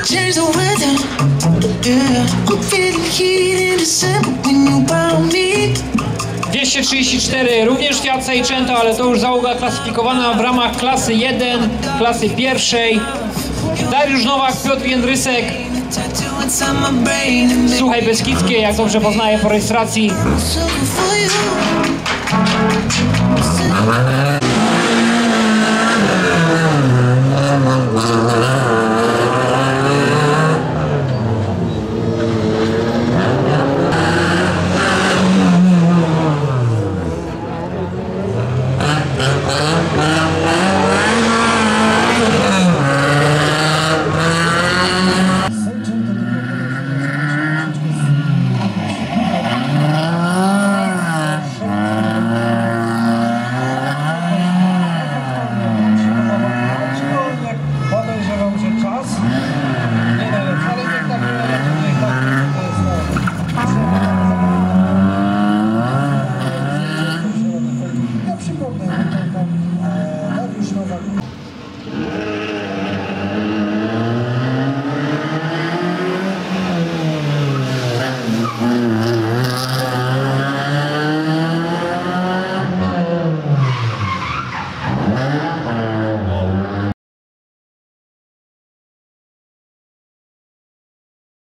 change the weather. Yeah, I'm feeling heat in December when you found me. 234, również Fiat Seicento, ale to już załoga klasyfikowana w ramach klasy 1, klasy pierwszej. Dariusz Nowak, Piotr Jędrysek. Słuchaj Beskidzkie, jak dobrze poznaję po rejestracji.